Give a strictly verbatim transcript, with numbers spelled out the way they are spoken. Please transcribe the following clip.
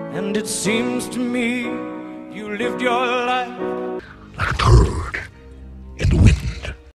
And it seems to me you lived your life like a